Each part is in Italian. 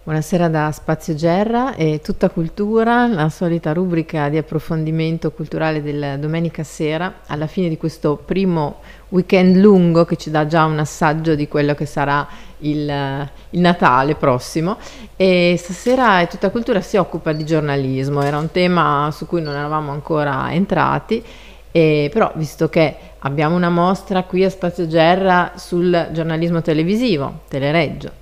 Buonasera da Spazio Gerra e Tutta Cultura, la solita rubrica di approfondimento culturale del domenica sera, alla fine di questo primo weekend lungo che ci dà già un assaggio di quello che sarà il Natale prossimo. E stasera Tutta Cultura si occupa di giornalismo, era un tema su cui non eravamo ancora entrati, però visto che abbiamo una mostra qui a Spazio Gerra sul giornalismo televisivo, Telereggio,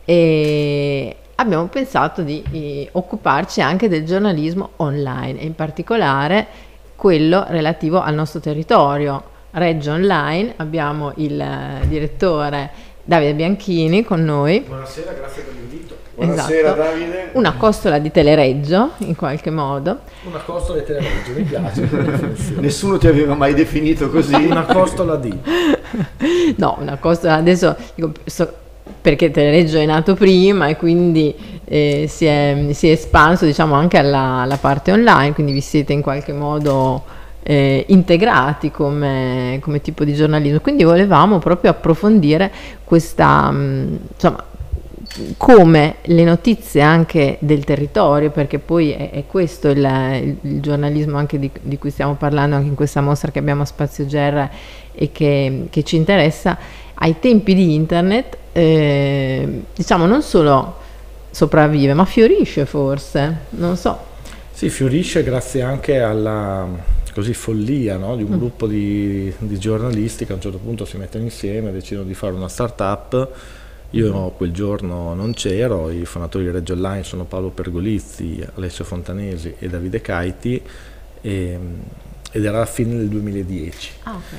e abbiamo pensato di occuparci anche del giornalismo online e in particolare quello relativo al nostro territorio. Reggio Online, abbiamo il direttore Davide Bianchini con noi. Buonasera, grazie per l'invito. Buonasera, Esatto. Davide. Una costola di Telereggio in qualche modo. Una costola di Telereggio, mi piace. Nessuno ti aveva mai definito così. Una costola di. No, una costola, adesso dico, perché Telereggio è nato prima e quindi si è espanso, diciamo, anche alla parte online, quindi vi siete in qualche modo integrati come tipo di giornalismo. Quindi volevamo proprio approfondire questa, insomma, come le notizie anche del territorio, perché poi è questo il giornalismo anche di cui stiamo parlando anche in questa mostra che abbiamo a Spazio Gerra e che ci interessa, ai tempi di internet, diciamo, non solo sopravvive, ma fiorisce forse, non so. Sì, fiorisce grazie anche alla follia, no? Di un gruppo di giornalisti che a un certo punto si mettono insieme e decidono di fare una start-up. Io quel giorno non c'ero, i fondatori di Reggio Online sono Paolo Pergolizzi, Alessio Fontanesi e Davide Caiti, ed era la fine del 2010.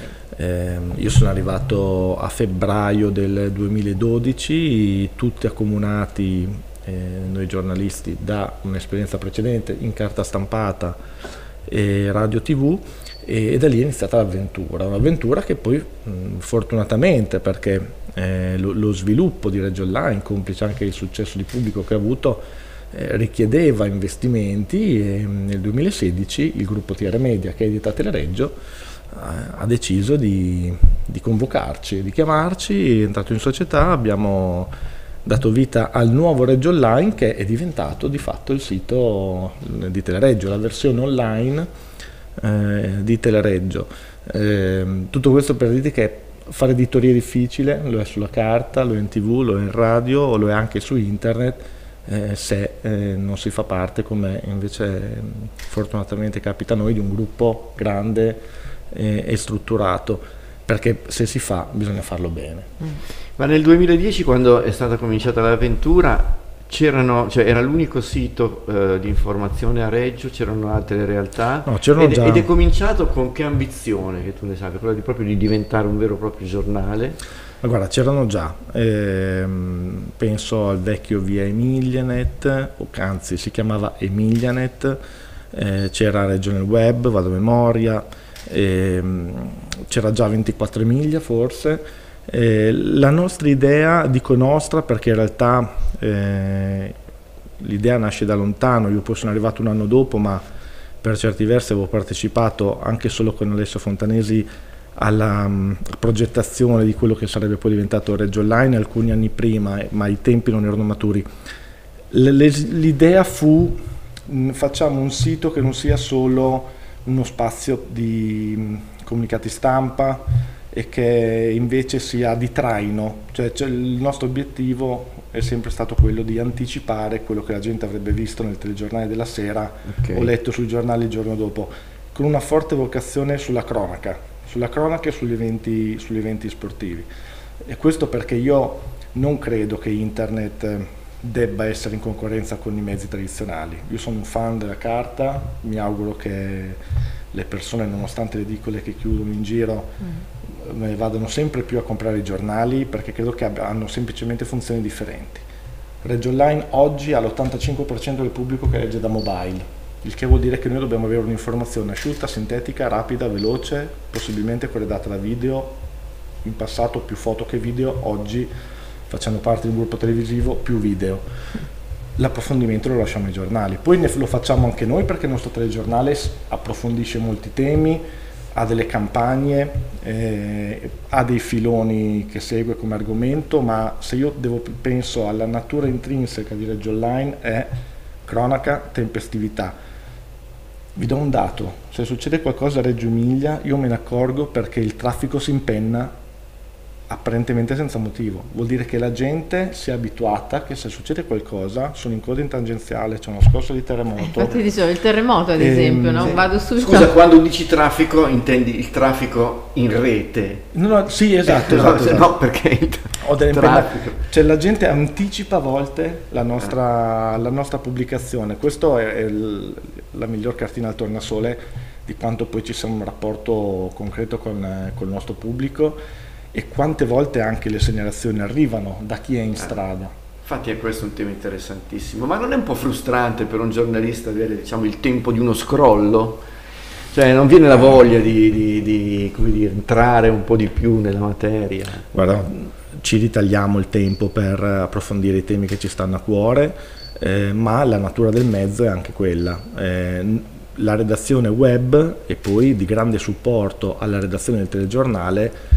Io sono arrivato a febbraio del 2012, tutti accomunati, noi giornalisti, da un'esperienza precedente in carta stampata e radio TV, e da lì è iniziata un'avventura che poi fortunatamente, perché lo sviluppo di Reggio Online, complice anche il successo di pubblico che ha avuto, richiedeva investimenti, e nel 2016 il gruppo TR Media, che edita Telereggio, ha deciso di convocarci, di chiamarci, è entrato in società, abbiamo dato vita al nuovo Reggio Online, che è diventato di fatto il sito di Telereggio, la versione online di Telereggio. Tutto questo per dire che fare editoria è difficile, lo è sulla carta, lo è in TV, lo è in radio, lo è anche su internet, se non si fa parte, come invece fortunatamente capita a noi, di un gruppo grande e strutturato, perché se si fa bisogna farlo bene. Ma nel 2010, quando è stata cominciata l'avventura, era l'unico sito di informazione a Reggio, c'erano altre realtà? No, c'erano già. Ed è cominciato con che ambizione, che tu ne sai, quella di proprio di diventare un vero e proprio giornale? Ma guarda, c'erano già, penso al vecchio Via Emilianet, o anzi si chiamava Emilianet, c'era Reggio nel Web, vado a memoria, c'era già 24 Emilia forse. La nostra idea, dico nostra perché in realtà l'idea nasce da lontano, io poi sono arrivato un anno dopo, ma per certi versi avevo partecipato anche solo con Alessio Fontanesi alla progettazione di quello che sarebbe poi diventato Reggio Online alcuni anni prima, ma i tempi non erano maturi. L'idea fu: facciamo un sito che non sia solo uno spazio di comunicati stampa e che invece sia di traino, cioè il nostro obiettivo è sempre stato quello di anticipare quello che la gente avrebbe visto nel telegiornale della sera o letto sui giornali il giorno dopo, con una forte vocazione sulla cronaca e sugli eventi sportivi. E questo perché io non credo che internet debba essere in concorrenza con i mezzi tradizionali. Io sono un fan della carta, mi auguro che le persone, nonostante le edicole che chiudono in giro, vadano sempre più a comprare i giornali, perché credo che hanno semplicemente funzioni differenti. Reggio Online oggi ha l'85% del pubblico che legge da mobile, il che vuol dire che noi dobbiamo avere un'informazione asciutta, sintetica, rapida, veloce, possibilmente corredata da video, in passato più foto che video, oggi facendo parte di un gruppo televisivo più video. L'approfondimento lo lasciamo ai giornali, poi lo facciamo anche noi perché il nostro telegiornale approfondisce molti temi, ha delle campagne, ha dei filoni che segue come argomento, ma se io penso alla natura intrinseca di Reggio Online è cronaca, tempestività. Vi do un dato: se succede qualcosa a Reggio Emilia io me ne accorgo perché il traffico si impenna apparentemente senza motivo. Vuol dire che la gente si è abituata che se succede qualcosa sono in coda in tangenziale, c'è uno scorso di terremoto. Infatti dicevo il terremoto ad esempio, no? Sì. Vado subito. Scusa, quando dici traffico intendi il traffico in rete? No, sì, esatto. No, perché ho delle traffico. Cioè la gente anticipa a volte la nostra pubblicazione. Questo è la miglior cartina al tornasole di quanto poi ci sia un rapporto concreto con il nostro pubblico e quante volte anche le segnalazioni arrivano da chi è in strada. Infatti è questo un tema interessantissimo, ma non è un po' frustrante per un giornalista avere, diciamo, il tempo di uno scrollo? Cioè non viene la voglia di come dire, entrare un po' di più nella materia? Guarda, ci ritagliamo il tempo per approfondire i temi che ci stanno a cuore, ma la natura del mezzo è anche quella. La redazione web e poi di grande supporto alla redazione del telegiornale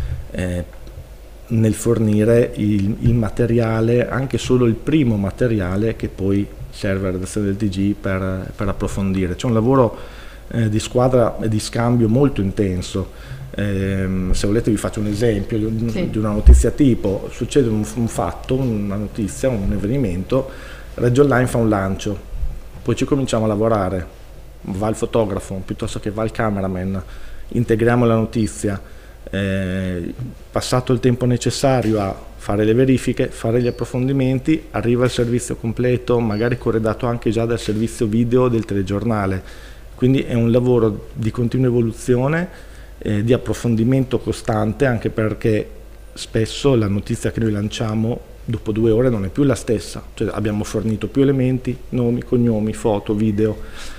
nel fornire il materiale, anche solo il primo materiale che poi serve alla redazione del TG per approfondire. C'è un lavoro di squadra e di scambio molto intenso. Se volete vi faccio un esempio di una notizia tipo: succede un fatto, una notizia, un avvenimento, Reggio Online fa un lancio, poi ci cominciamo a lavorare, va il fotografo piuttosto che va il cameraman, integriamo la notizia, passato il tempo necessario a fare le verifiche, fare gli approfondimenti, arriva il servizio completo, magari corredato anche già dal servizio video del telegiornale. Quindi è un lavoro di continua evoluzione, di approfondimento costante, anche perché spesso la notizia che noi lanciamo dopo 2 ore non è più la stessa, cioè abbiamo fornito più elementi, nomi, cognomi, foto, video.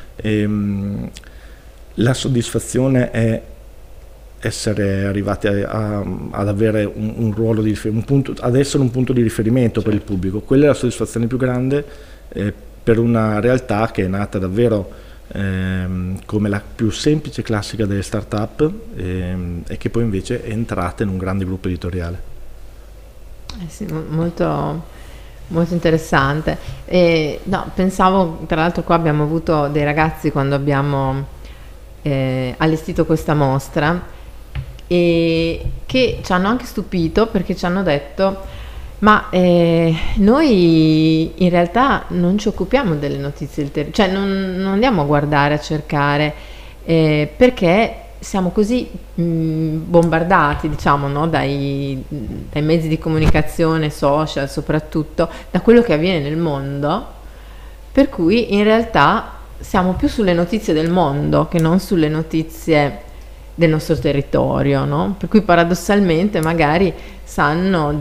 La soddisfazione è essere arrivati ad avere un ruolo di riferimento, ad essere un punto di riferimento per il pubblico. Quella è la soddisfazione più grande per una realtà che è nata davvero come la più semplice e classica delle start-up e che poi invece è entrata in un grande gruppo editoriale. Sì, molto, molto interessante. No, pensavo, tra l'altro qua abbiamo avuto dei ragazzi quando abbiamo allestito questa mostra e che ci hanno anche stupito perché ci hanno detto: ma noi in realtà non ci occupiamo delle notizie del territorio, cioè non andiamo a guardare, a cercare, perché siamo così bombardati, diciamo, no? dai mezzi di comunicazione, social soprattutto, da quello che avviene nel mondo, per cui in realtà siamo più sulle notizie del mondo che non sulle notizie del nostro territorio, no? Per cui paradossalmente magari sanno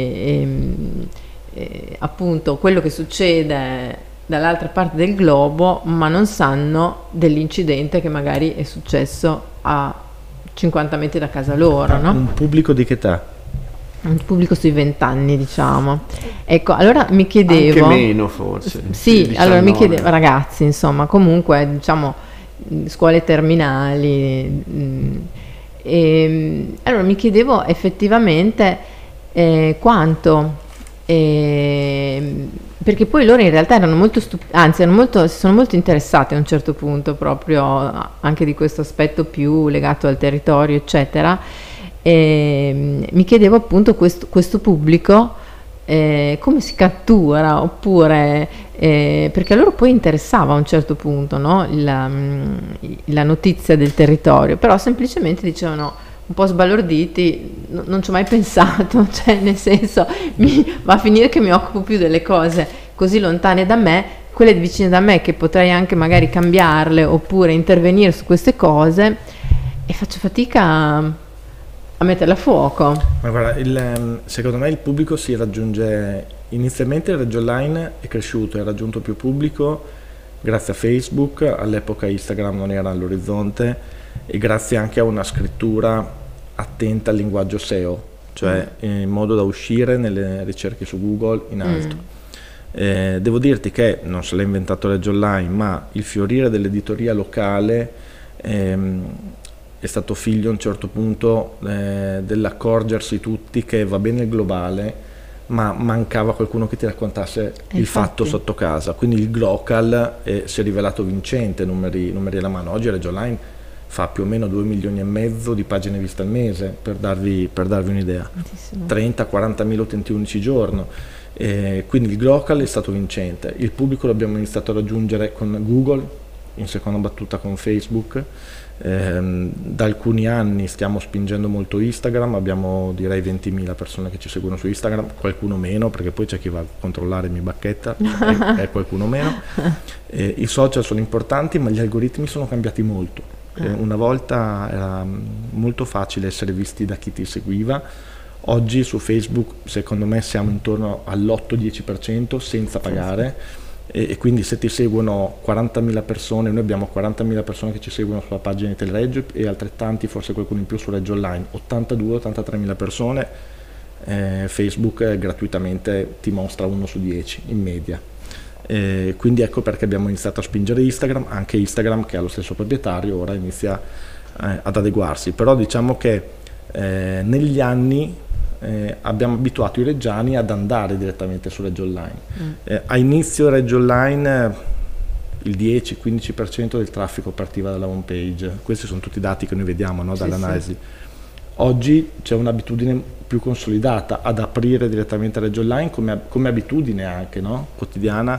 appunto quello che succede dall'altra parte del globo, ma non sanno dell'incidente che magari è successo a 50 metri da casa loro, no? Un pubblico di che età? Un pubblico sui 20 anni, diciamo. Ecco, allora mi chiedevo... Anche meno forse. Sì, 19. allora mi chiedevo, ragazzi, insomma, comunque, diciamo, scuole terminali, allora mi chiedevo effettivamente quanto, perché poi loro in realtà erano molto anzi si sono molto interessati a un certo punto proprio anche di questo aspetto più legato al territorio, eccetera. Mi chiedevo appunto questo pubblico come si cattura, oppure perché a loro poi interessava a un certo punto, no? la notizia del territorio, però semplicemente dicevano un po' sbalorditi: non ci ho mai pensato, cioè nel senso va a finire che mi occupo più delle cose così lontane da me, quelle vicine da me che potrei anche magari cambiarle oppure intervenire su queste cose, e faccio fatica a metterla a fuoco. Ma guarda, secondo me il pubblico si raggiunge, inizialmente il Reggio Online è cresciuto, ha raggiunto più pubblico grazie a Facebook, all'epoca Instagram non era all'orizzonte, e grazie anche a una scrittura attenta al linguaggio SEO, cioè in modo da uscire nelle ricerche su Google in alto. Devo dirti che non se l'ha inventato Reggio Online, ma il fiorire dell'editoria locale è è stato figlio a un certo punto dell'accorgersi tutti che va bene il globale, ma mancava qualcuno che ti raccontasse il fatto sotto casa. Quindi il Glocal si è rivelato vincente, numeri alla mano. Oggi Reggio Online fa più o meno 2,5 milioni di pagine viste al mese, per darvi un'idea. 30-40 mila utenti unici giorno. Quindi il Glocal è stato vincente. Il pubblico l'abbiamo iniziato a raggiungere con Google, in seconda battuta con Facebook. Da alcuni anni stiamo spingendo molto Instagram, abbiamo direi 20.000 persone che ci seguono su Instagram, qualcuno meno perché poi c'è chi va a controllare mi bacchetta, è qualcuno meno. I social sono importanti, ma gli algoritmi sono cambiati molto. Una volta era molto facile essere visti da chi ti seguiva. Oggi su Facebook secondo me siamo intorno all'8-10% senza pagare. E quindi se ti seguono 40.000 persone, noi abbiamo 40.000 persone che ci seguono sulla pagina di Telereggio e altrettanti, forse qualcuno in più su Reggio Online, 82-83.000 persone, Facebook gratuitamente ti mostra 1 su 10 in media. Quindi ecco perché abbiamo iniziato a spingere Instagram, anche Instagram che ha lo stesso proprietario ora inizia ad adeguarsi, però diciamo che negli anni abbiamo abituato i reggiani ad andare direttamente su Reggio Online. A inizio Reggio Online il 10-15% del traffico partiva dalla home page, questi sono tutti dati che noi vediamo, no, dall'analisi. Sì. Oggi c'è un'abitudine più consolidata ad aprire direttamente Reggio Online come abitudine anche, no, quotidiana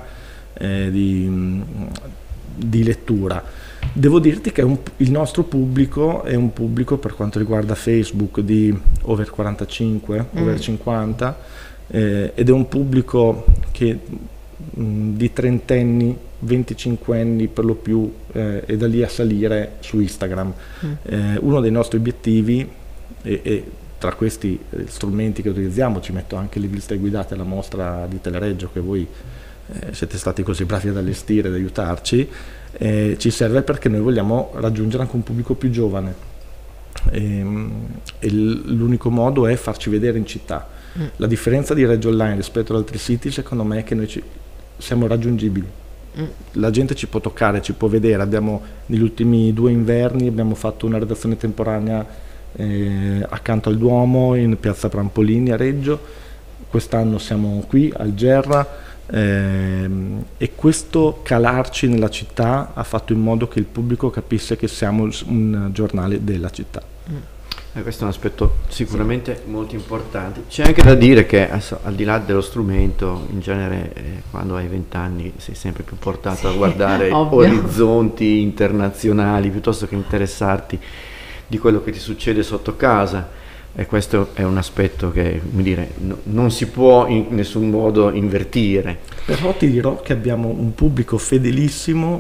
di lettura. Devo dirti che il nostro pubblico è un pubblico, per quanto riguarda Facebook, di over 45, over 50, ed è un pubblico che di trentenni, 25enni per lo più, e da lì a salire su Instagram. Uno dei nostri obiettivi, e tra questi strumenti che utilizziamo ci metto anche le visite guidate alla mostra di Telereggio che voi siete stati così bravi ad allestire, ad aiutarci, ci serve perché noi vogliamo raggiungere anche un pubblico più giovane, e l'unico modo è farci vedere in città. La differenza di Reggio Online rispetto ad altri siti secondo me è che noi siamo raggiungibili, la gente ci può toccare, ci può vedere. Abbiamo negli ultimi 2 inverni abbiamo fatto una redazione temporanea accanto al Duomo in piazza Prampolini a Reggio, quest'anno siamo qui al Gerra. E questo calarci nella città ha fatto in modo che il pubblico capisse che siamo un giornale della città. Questo è un aspetto sicuramente molto importante. C'è anche da dire che al di là dello strumento, in genere quando hai 20 anni sei sempre più portato a guardare orizzonti internazionali piuttosto che interessarti di quello che ti succede sotto casa. E questo è un aspetto che, come dire, non si può in nessun modo invertire. Però ti dirò che abbiamo un pubblico fedelissimo,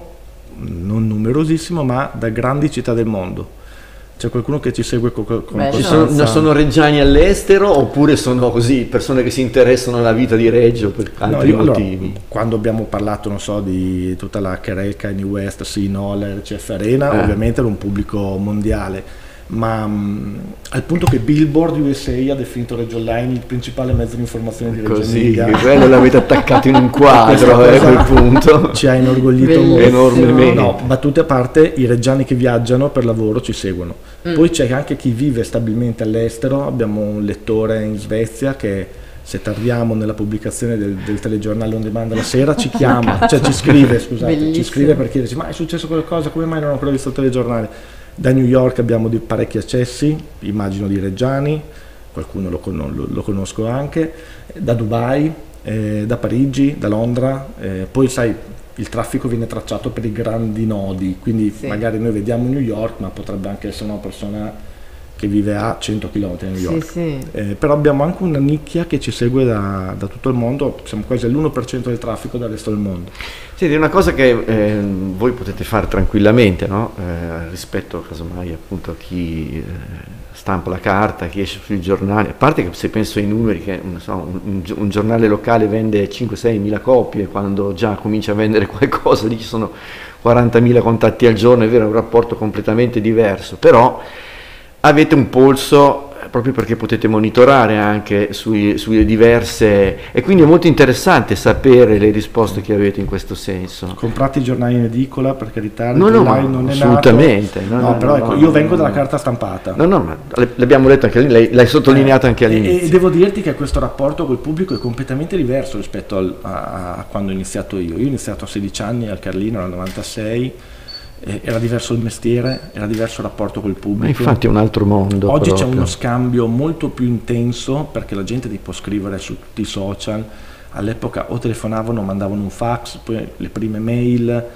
non numerosissimo, ma da grandi città del mondo. C'è qualcuno che ci segue con sono reggiani all'estero oppure sono così persone che si interessano alla vita di Reggio per altri motivi? Allora, quando abbiamo parlato, non so, di tutta la Querel, Kanye West, Noller, CF Arena, ovviamente era un pubblico mondiale. Ma al punto che Billboard USA ha definito Reggio Online il principale mezzo di informazione di Reggio Emilia. Così, quello l'avete attaccato in un quadro a quel punto. Ci ha inorgoglito molto. Enormemente. No, battute a parte, i reggiani che viaggiano per lavoro ci seguono. Poi c'è anche chi vive stabilmente all'estero. Abbiamo un lettore in Svezia che, se tardiamo nella pubblicazione del telegiornale on demand la sera, ci chiama, cioè ci scrive, scusate, ci scrive per chiederci: ma è successo qualcosa, come mai non ho ancora visto il telegiornale? Da New York abbiamo parecchi accessi, immagino di reggiani, qualcuno lo conosco anche, da Dubai, da Parigi, da Londra, poi sai, il traffico viene tracciato per i grandi nodi, quindi magari noi vediamo New York, ma potrebbe anche essere una persona che vive a 100 km a New York. Però abbiamo anche una nicchia che ci segue da tutto il mondo, siamo quasi all'1% del traffico dal resto del mondo. Sì, è una cosa che voi potete fare tranquillamente, no? Rispetto casomai appunto a chi stampa la carta, chi esce sui giornali, a parte che se penso ai numeri che un giornale locale vende 5-6 mila copie, quando già comincia a vendere qualcosa lì ci sono 40.000 contatti al giorno, è vero, è un rapporto completamente diverso, però avete un polso proprio perché potete monitorare anche sulle diverse, e quindi è molto interessante sapere le risposte che avete in questo senso. Comprate i giornali in edicola, per carità, No, non è assolutamente. nato. Però ecco, io vengo dalla carta stampata. No, ma l'abbiamo letto anche lì, l'hai sottolineato anche all'inizio. E devo dirti che questo rapporto col pubblico è completamente diverso rispetto a quando ho iniziato io. Io ho iniziato a 16 anni al Carlino, nel 96. Era diverso il mestiere, era diverso il rapporto col pubblico. Ma infatti è un altro mondo. Oggi proprio. c'è uno scambio molto più intenso, perché la gente ti può scrivere su tutti i social. All'epoca o telefonavano, mandavano un fax, poi le prime mail.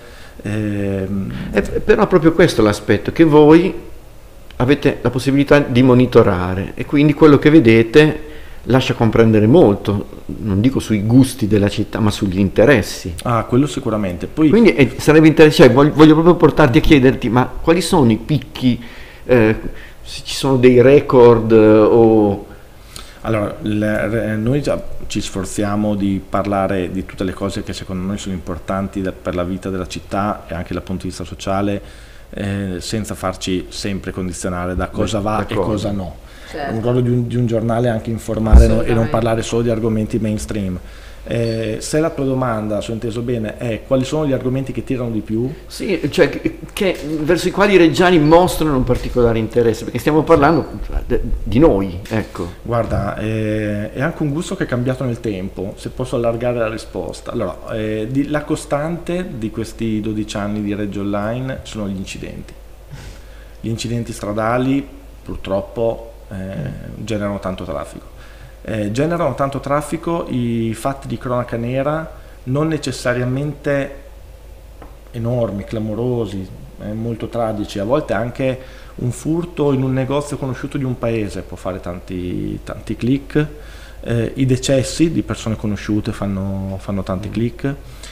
Però proprio questo è l'aspetto, che voi avete la possibilità di monitorare, e quindi quello che vedete lascia comprendere molto, non dico sui gusti della città, ma sugli interessi. Ah, quello sicuramente. Poi, quindi sarebbe interessante, voglio proprio portarti a chiederti, ma quali sono i picchi, se ci sono dei record o... Allora, noi già ci sforziamo di parlare di tutte le cose che secondo noi sono importanti per la vita della città e anche dal punto di vista sociale, senza farci sempre condizionare da cosa va e cosa no. Certo. Un ruolo di un giornale è anche informare e non parlare solo di argomenti mainstream. Se la tua domanda, se ho inteso bene, è quali sono gli argomenti che tirano di più? Sì, cioè verso i quali i reggiani mostrano un particolare interesse, perché stiamo parlando di noi, ecco. Guarda, è anche un gusto che è cambiato nel tempo, se posso allargare la risposta. Allora, la costante di questi 12 anni di Reggio Online sono gli incidenti. Gli incidenti stradali purtroppo generano tanto traffico. I fatti di cronaca nera, non necessariamente enormi, clamorosi, molto tragici, a volte anche un furto in un negozio conosciuto di un paese può fare tanti click, i decessi di persone conosciute fanno tanti click.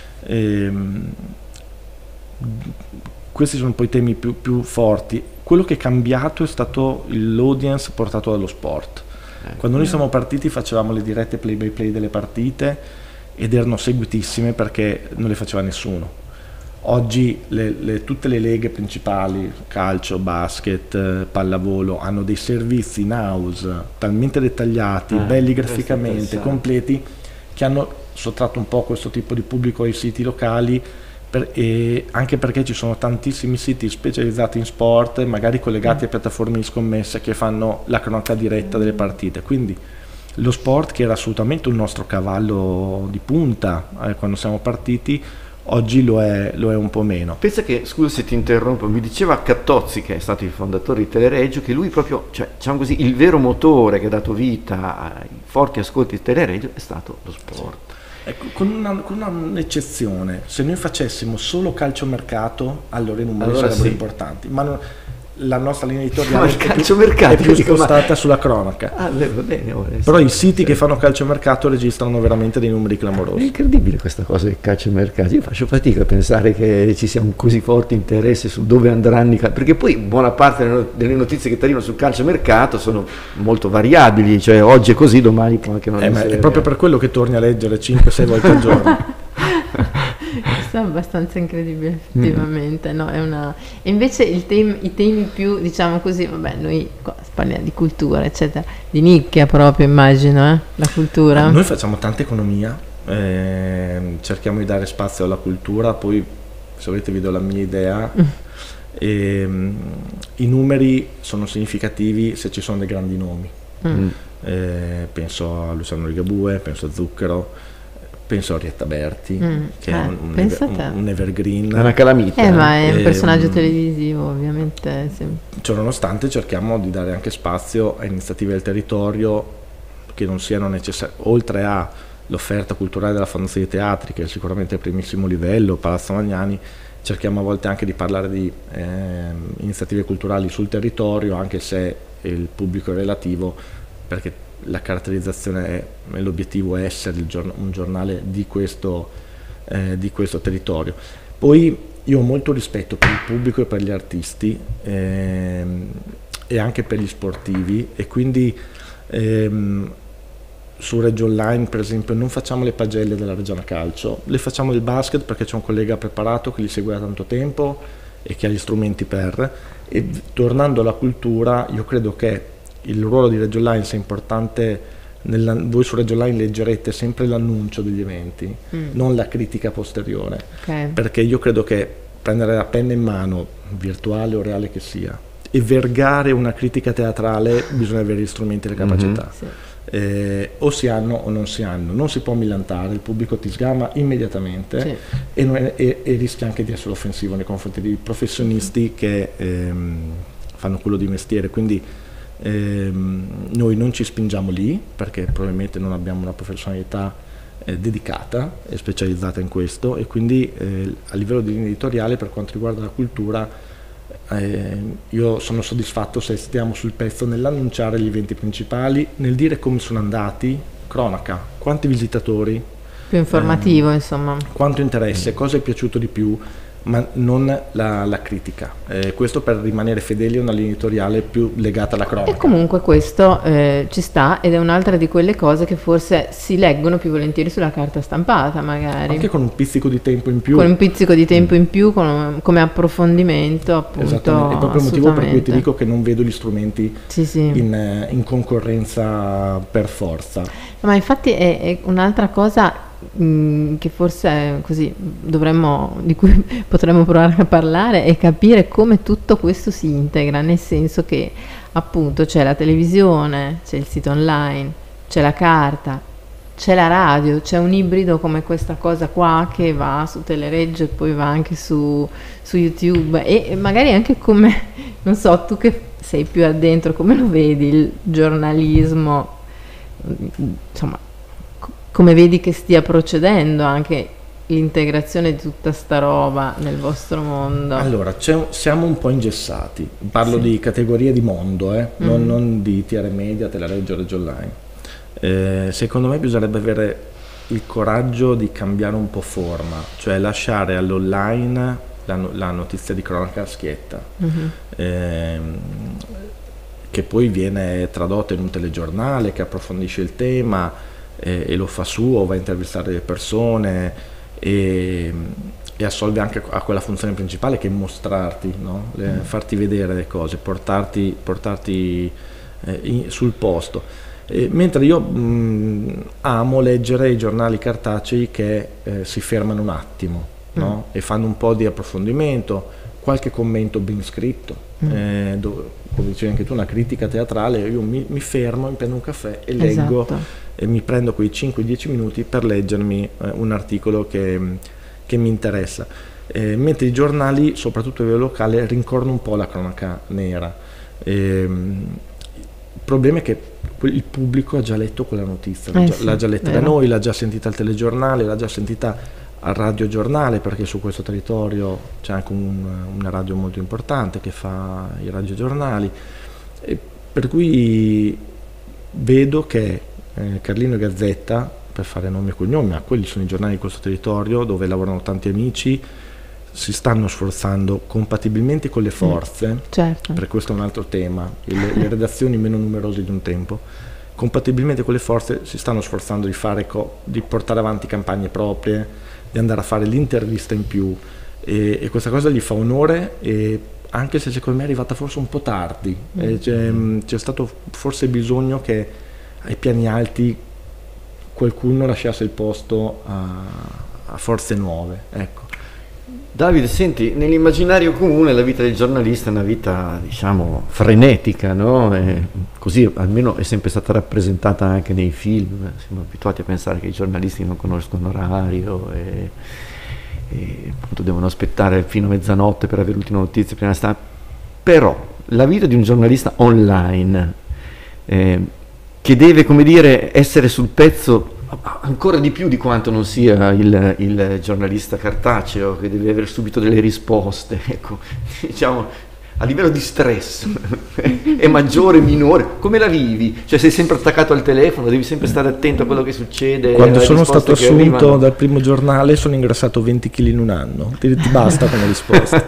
Questi sono poi i temi più forti. Quello che è cambiato è stato l'audience portato dallo sport. Quando noi siamo partiti facevamo le dirette play by play delle partite ed erano seguitissime perché non le faceva nessuno. Oggi tutte le leghe principali, calcio, basket, pallavolo, hanno dei servizi in house talmente dettagliati, belli graficamente, completi, che hanno sottratto un po' questo tipo di pubblico ai siti locali, e anche perché ci sono tantissimi siti specializzati in sport, magari collegati a piattaforme di scommesse, che fanno la cronaca diretta delle partite. Quindi lo sport, che era assolutamente un nostro cavallo di punta quando siamo partiti, oggi lo è un po' meno. Pensa che, scusa se ti interrompo, mi diceva Cattozzi, che è stato il fondatore di Telereggio, che lui proprio, diciamo così, il vero motore che ha dato vita ai forti ascolti di Telereggio è stato lo sport. Ecco, con un'eccezione: se noi facessimo solo calciomercato, allora i numeri sarebbero importanti, ma la nostra linea editoriale è più spostata sulla cronaca. Va bene, però i siti che fanno calciomercato registrano veramente dei numeri clamorosi. È incredibile questa cosa del calciomercato. Io faccio fatica a pensare che ci sia un così forte interesse su dove andranno perché poi buona parte delle notizie che arrivano sul calciomercato sono molto variabili, cioè oggi è così, domani può anche non essere. È proprio per quello che torni a leggere 5-6 volte al giorno. Questo è abbastanza incredibile, effettivamente, no? E invece i temi più, diciamo così, vabbè, noi qua parliamo di cultura, eccetera, di nicchia proprio, immagino, la cultura. Noi facciamo tanta economia, cerchiamo di dare spazio alla cultura, poi se volete vi do la mia idea. I numeri sono significativi se ci sono dei grandi nomi. Penso a Luciano Ligabue, penso a Zucchero, penso a Orietta Berti, che è un evergreen. È una calamita. Ma è un personaggio televisivo, ovviamente. Sì. Ciononostante cerchiamo di dare anche spazio a iniziative del territorio che non siano necessarie, oltre all'offerta culturale della Fondazione dei Teatri, che è sicuramente il primissimo livello, Palazzo Magnani. Cerchiamo a volte anche di parlare di iniziative culturali sul territorio, anche se il pubblico è relativo, perché la caratterizzazione e l'obiettivo è essere un giornale di questo territorio. Poi io ho molto rispetto per il pubblico e per gli artisti, e anche per gli sportivi, e quindi su Reggio Online per esempio non facciamo le pagelle della Reggiana Calcio, le facciamo del basket perché c'è un collega preparato che li segue da tanto tempo e che ha gli strumenti per. E tornando alla cultura, io credo che il ruolo di Reggio Online sia importante, voi su Reggio Online leggerete sempre l'annuncio degli eventi, non la critica posteriore, perché io credo che prendere la penna in mano, virtuale o reale che sia, e vergare una critica teatrale bisogna avere gli strumenti e le capacità. O si hanno o non si hanno, non si può millantare, il pubblico ti sgama immediatamente e rischia anche di essere offensivo nei confronti di professionisti che fanno quello di mestiere, quindi noi non ci spingiamo lì perché probabilmente non abbiamo una professionalità dedicata e specializzata in questo, e quindi a livello di linea editoriale, per quanto riguarda la cultura, io sono soddisfatto se stiamo sul pezzo nell'annunciare gli eventi principali, nel dire come sono andati, cronaca, quanti visitatori, più informativo, insomma, quanto interesse, cosa è piaciuto di più, ma non la critica, questo per rimanere fedeli a una linea editoriale più legata alla cronaca. E comunque questo ci sta, ed è un'altra di quelle cose che forse si leggono più volentieri sulla carta stampata, magari anche con un pizzico di tempo in più, come approfondimento, appunto. Esattamente, è proprio il motivo per cui ti dico che non vedo gli strumenti sì. In concorrenza per forza. Ma infatti è un'altra cosa che forse così di cui potremmo provare a parlare, è capire come tutto questo si integra, nel senso che appunto c'è la televisione, c'è il sito online, c'è la carta, c'è la radio, c'è un ibrido come questa cosa qua che va su Telereggio e poi va anche su YouTube, e magari anche come, non so, tu che sei più addentro, come lo vedi il giornalismo, insomma, come vedi che stia procedendo anche l'integrazione di tutta sta roba nel vostro mondo? Allora, siamo un po' ingessati, parlo di categorie di mondo, non di TR Media, Telereggio, Reggio Online. Secondo me bisognerebbe avere il coraggio di cambiare un po' forma, cioè lasciare all'online la notizia di cronaca a schietta, che poi viene tradotta in un telegiornale che approfondisce il tema e lo fa suo, va a intervistare le persone e assolve anche a quella funzione principale che è mostrarti, no? Farti vedere le cose, portarti sul posto. Mentre io amo leggere i giornali cartacei che si fermano un attimo, no? E fanno un po' di approfondimento, qualche commento ben scritto, come dicevi anche tu, una critica teatrale. Io mi fermo, mi prendo un caffè e leggo, esatto. E mi prendo quei 5-10 minuti per leggermi un articolo che mi interessa. Mentre i giornali, soprattutto a livello locale, rincorrono un po' la cronaca nera. Il problema è che il pubblico ha già letto quella notizia, l'ha già letta da noi, l'ha già sentita al telegiornale, l'ha già sentita al radiogiornale, perché su questo territorio c'è anche una radio molto importante che fa i radiogiornali, per cui vedo che Carlino e Gazzetta, per fare nome e cognome, ma quelli sono i giornali di questo territorio dove lavorano tanti amici, si stanno sforzando compatibilmente con le forze, certo. Per questo è un altro tema, le redazioni meno numerose di un tempo, compatibilmente con le forze si stanno sforzando di portare avanti campagne proprie, di andare a fare l'intervista in più, e questa cosa gli fa onore, anche se secondo me è arrivata forse un po' tardi. C'è stato forse bisogno che ai piani alti qualcuno lasciasse il posto a forze nuove, ecco. Davide, senti, nell'immaginario comune la vita del giornalista è una vita, diciamo, frenetica, no? Così almeno è sempre stata rappresentata anche nei film. Siamo abituati a pensare che i giornalisti non conoscono orario e appunto devono aspettare fino a mezzanotte per avere l'ultima notizia prima di stare. Però la vita di un giornalista online, che deve, come dire, essere sul pezzo ancora di più di quanto non sia il giornalista cartaceo, che deve avere subito delle risposte, ecco, diciamo, a livello di stress è maggiore, minore? Come la vivi? Cioè sei sempre attaccato al telefono, devi sempre stare attento a quello che succede. Quando sono stato assunto dal primo giornale sono ingrassato 20 kg in un anno, ti basta come risposta.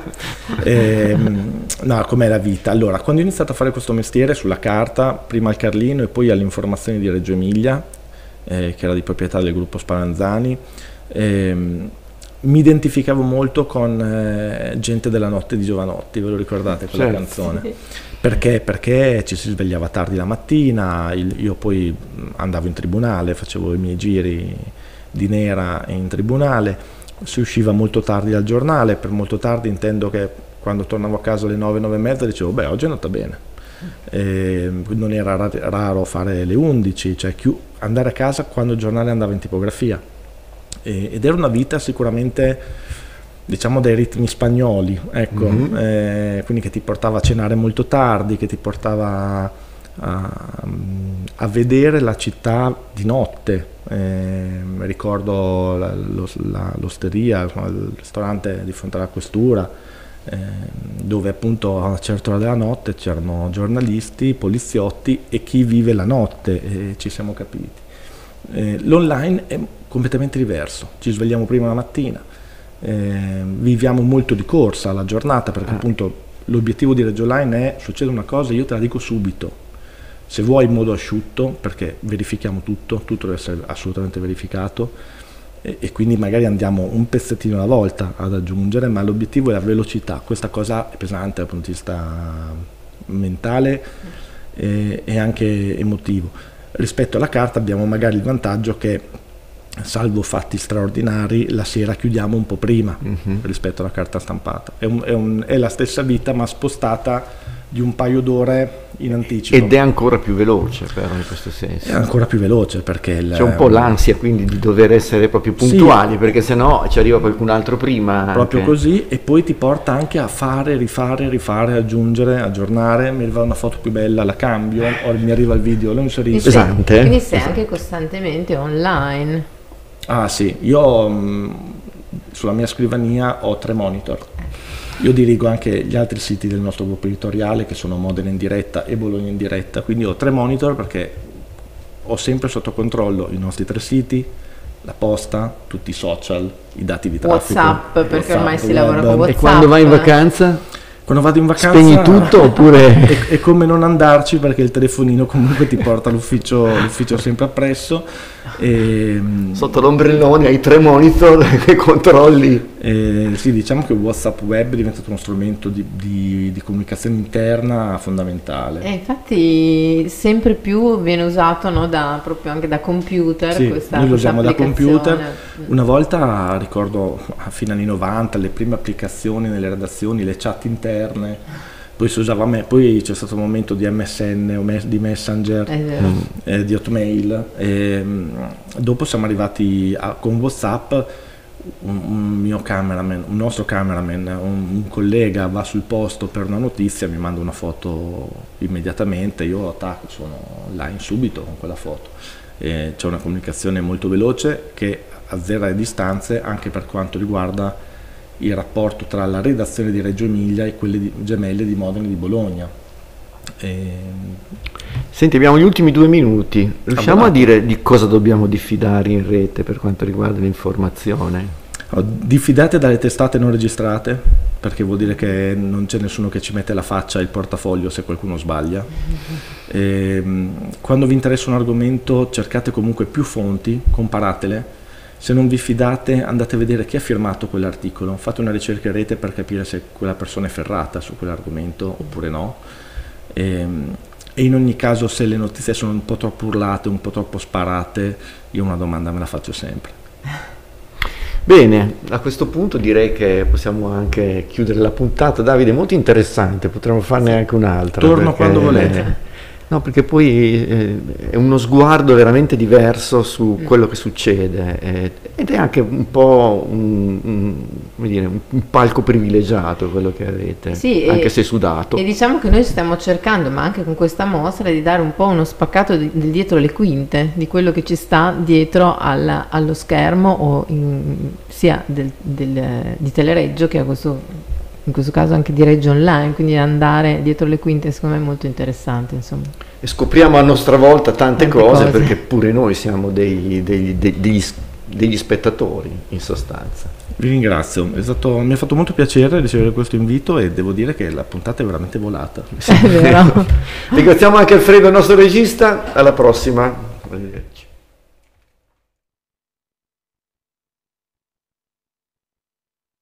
No, com'è la vita? Allora, quando ho iniziato a fare questo mestiere sulla carta, prima al Carlino e poi all'Informazione di Reggio Emilia, che era di proprietà del gruppo Spallanzani, mi identificavo molto con Gente della notte di Giovanotti, ve lo ricordate quella canzone? Perché? Perché ci si svegliava tardi la mattina, io poi andavo in tribunale, facevo i miei giri di nera in tribunale, si usciva molto tardi dal giornale, per molto tardi intendo che quando tornavo a casa alle 9, 9 e mezza dicevo beh oggi è andata bene, non era raro fare le 11, cioè andare a casa quando il giornale andava in tipografia, ed era una vita sicuramente, diciamo, dai ritmi spagnoli, ecco, quindi che ti portava a cenare molto tardi, che ti portava a vedere la città di notte. Ricordo l'osteria, il ristorante di fronte alla questura, dove appunto a una certa ora della notte c'erano giornalisti, poliziotti e chi vive la notte, e ci siamo capiti. L'online è completamente diverso, ci svegliamo prima la mattina, viviamo molto di corsa la giornata, perché appunto l'obiettivo di Reggio Online è: succede una cosa, io te la dico subito, se vuoi in modo asciutto, perché verifichiamo tutto deve essere assolutamente verificato, e quindi magari andiamo un pezzettino alla volta ad aggiungere, ma l'obiettivo è la velocità. Questa cosa è pesante dal punto di vista mentale e anche emotivo. Rispetto alla carta abbiamo magari il vantaggio che, salvo fatti straordinari, la sera chiudiamo un po' prima rispetto alla carta stampata. È la stessa vita ma spostata di un paio d'ore in anticipo. Ed è ancora più veloce, però, in questo senso. È ancora più veloce perché c'è un po' l'ansia quindi di dover essere proprio puntuali, sì, perché sennò ci arriva qualcun altro prima. Proprio così, e poi ti porta anche a fare, rifare, aggiungere, aggiornare. Mi arriva una foto più bella, la cambio, o mi arriva il video, lo inserisco. Pesante. Quindi sei anche costantemente online. Ah sì, io sulla mia scrivania ho 3 monitor. Io dirigo anche gli altri siti del nostro gruppo editoriale, che sono Modena in diretta e Bologna in diretta, quindi ho 3 monitor perché ho sempre sotto controllo i nostri 3 siti, la posta, tutti i social, i dati di traffico, WhatsApp, perché WhatsApp, ormai si lavora con WhatsApp. E quando vai in vacanza? Quando vado in vacanza spegni tutto oppure è come non andarci, perché il telefonino comunque ti porta l'ufficio sempre appresso, e sotto l'ombrellone hai 3 monitor che controlli. Sì, diciamo che WhatsApp web è diventato uno strumento di comunicazione interna fondamentale. E infatti sempre più viene usato, no, proprio anche da computer. Sì, noi lo usiamo da computer. Una volta, ricordo a fine anni 90, le prime applicazioni nelle redazioni, le chat interne, poi si usava poi c'è stato un momento di MSN o di Messenger, di Hotmail, e dopo siamo arrivati con WhatsApp. Un nostro cameraman, un collega va sul posto per una notizia, mi manda una foto immediatamente, io attacco, sono online subito con quella foto. C'è una comunicazione molto veloce che azzera le distanze, anche per quanto riguarda il rapporto tra la redazione di Reggio Emilia e quelle gemelle di Modena e di Bologna. Senti, abbiamo gli ultimi 2 minuti, riusciamo a dire di cosa dobbiamo diffidare in rete per quanto riguarda l'informazione? Diffidate dalle testate non registrate, perché vuol dire che non c'è nessuno che ci mette la faccia e il portafoglio se qualcuno sbaglia. Quando vi interessa un argomento cercate comunque più fonti, comparatele. Se non vi fidate andate a vedere chi ha firmato quell'articolo, fate una ricerca in rete per capire se quella persona è ferrata su quell'argomento oppure no. E in ogni caso, se le notizie sono un po' troppo urlate, un po' troppo sparate, io una domanda me la faccio sempre. Bene, a questo punto direi che possiamo anche chiudere la puntata. Davide, molto interessante, potremmo farne anche un'altra. Torno quando volete. No, perché poi è uno sguardo veramente diverso su quello che succede, ed è anche un po' un palco privilegiato quello che avete, sì, anche se sudato. E diciamo che noi stiamo cercando, ma anche con questa mostra, di dare un po' uno spaccato del dietro le quinte, di quello che ci sta dietro allo schermo, o sia di Telereggio, che in questo caso anche di Reggio Online, quindi andare dietro le quinte secondo me è molto interessante, insomma. E scopriamo a nostra volta tante cose, perché pure noi siamo degli spettatori, in sostanza. Vi ringrazio, mi ha fatto molto piacere ricevere questo invito e devo dire che la puntata è veramente volata. È vero. Ringraziamo anche Alfredo, il nostro regista, alla prossima.